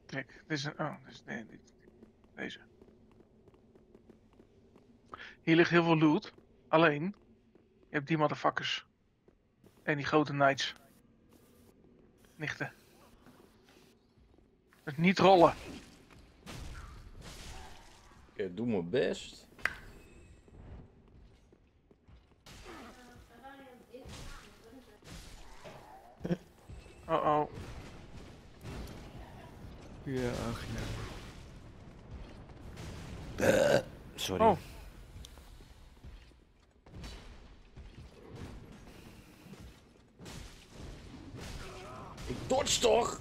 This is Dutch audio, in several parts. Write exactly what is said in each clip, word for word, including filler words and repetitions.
Kijk, dit is een... Oh, dit is, nee, dit, deze. Hier ligt heel veel loot. Alleen, je hebt die motherfuckers. En die grote knights. Nichten. Dus niet rollen. Ik doe mijn best. Oh oh. Ja, ach ja. Uh, sorry. Oh. Ik dodge toch?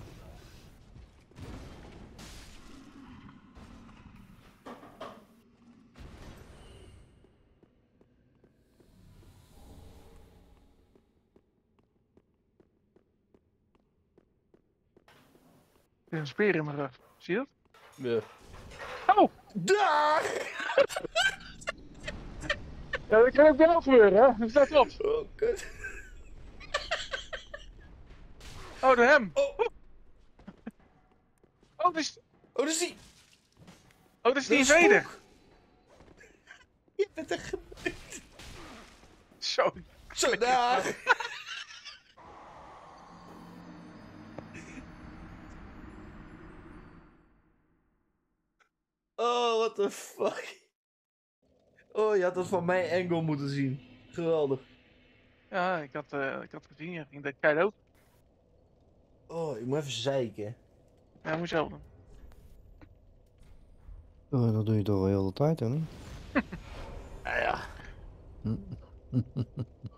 Er is een speer in mijn rug. Zie je dat? Ja. Oh! Daar! Ja, dat kan ook bij jou gebeuren, hè? Dat staat erop. Oh, kut. Oh, de hem. Oh, Oh, dat is... oh, dat is die. Oh, dat is die Dat is invader. spook. Je bent er gebeurd. Zo. Zo, daar. Oh, what the fuck. Oh, je had dat van mijn angle moeten zien. Geweldig. Ja, ik had, uh, ik had gezien. Je ging de kei dood. Oh, ik moet even zeiken. Ja, moet je zelf doen. Oh, dat doe je toch wel heel de tijd, hè? Niet? Ah ja. Hm.